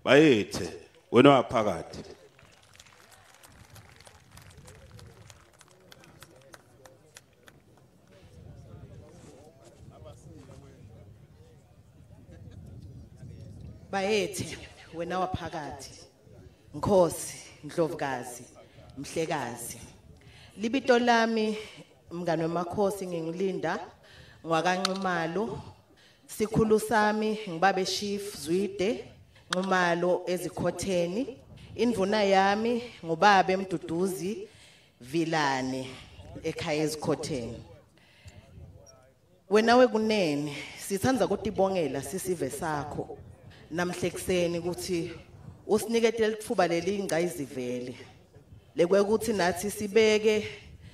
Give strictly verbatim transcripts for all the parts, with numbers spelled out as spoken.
Bayethe wena waphakathi. Bayethe wena waphakathi. Nkosi, Ndlovukazi, Mhlekazi. Libito lami mngani wemakhosi ngingilinda ngwakanxumalo. Sikhulu sami ngibabe Chief Zwide Nxumalo ezikhotheni. Indvuna yami ngubabe Mduduzi Vilane ekhaya ezikhotheni. Wena wekunene sithandza kutibongela sisive sakho namhlekuseni ukuthi usiniketele litfuba leli ingayizivele lekwekuthi nathi sibeke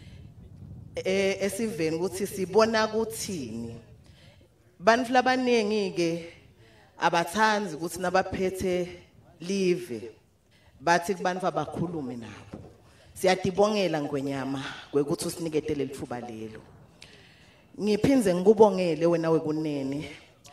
esiveni ukuthi sibona kuthini. Bantu labaningi ke abathanzi ukuthi nabaphethe live bathi kubantu abakhulume nabo. Siyadibongela ngwenyama kwekuthi usiniketele litfuba lelo. Ngiphinze ngikubongele wena wekunene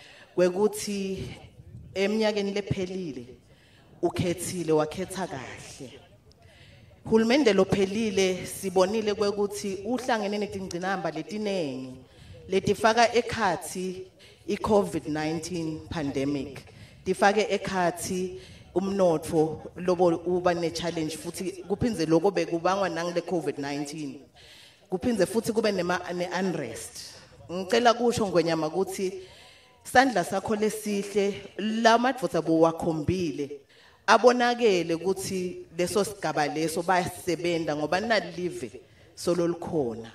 kwekuthi eminyakeni lephelile ukhethile wakhetha kahle. Hulumende lophelile sibonile kwekuthi uhlangene netingcinamba letinengi letifaka ekhathi i-COVID nineteen pandemic. Tifake ekhathi umnotfo lobo uba ne challenge futhi kuphinze lokho bekubangwa nangile COVID nineteen. Kuphinze futhi kube nema ne unrest. Ngicela kusho ngwenyama ukuthi sandla sakho lesihle lamadvodza bowakhombile abonakele ukuthi leso sigaba leso bayasebenta ngoba nalive solo likhona.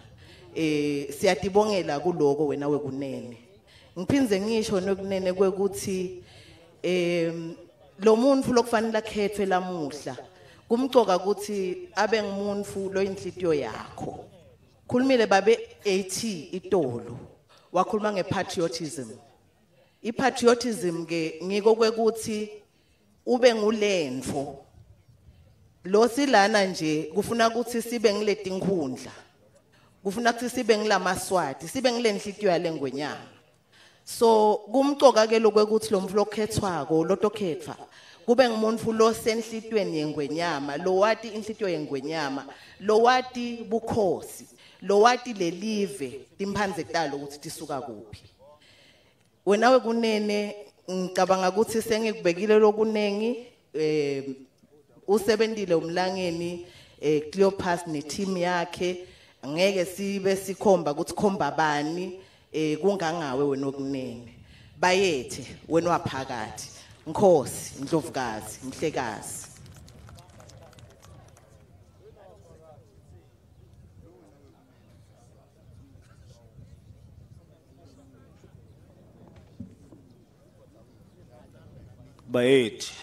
Eh siyadibongela kuloko wena wekunene. Ngiphinze ngisho nokunene kwekuthi em lo muntu lokufanele akhethwe lamuhla kumcoka ukuthi abe ngumuntu lo inhlitiyo yakho. Khulumile babe eighty itolo wakhuluma ngepatriotism. Ipatriotism ke ngiko kwekuthi ube ngulendvo lo silana nje kufuna ukuthi sibe ngileti nkhundla. Kufuna ukuthi sibe ngilamaswati sibe ngilenhlitiyo yalengwenyama. So kumcoka ke lokwekuthi lo muntu lokhethwako lotokhetha kube ngumuntu lo senhlitweni yengwenyama lo wati inhlitiyo yengwenyama lo wati bukhosi lo wati lelive timphanze kutalo ukuthi tisuka kuphi. Wena wekunene ngicabanga ukuthi sengikubekile lokunengi eh usebentile umlangeni eh Cleopas ne team yakhe ngeke sibe sikhomba ukuthi khomba bani eh kungangawe wena okunene. Bayethe wena waphakathi. Nkosi, Ndlovukazi, Mhlekazi. Bayethe